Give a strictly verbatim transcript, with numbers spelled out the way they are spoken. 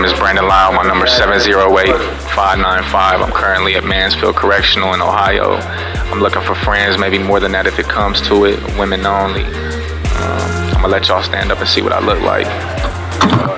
name is Brandon Lyle. My number is seven zero eight, five nine five. I'm currently at Mansfield Correctional in Ohio. I'm looking for friends, maybe more than that if it comes to it, women only. Um, I'm gonna let y'all stand up and see what I look like. Uh,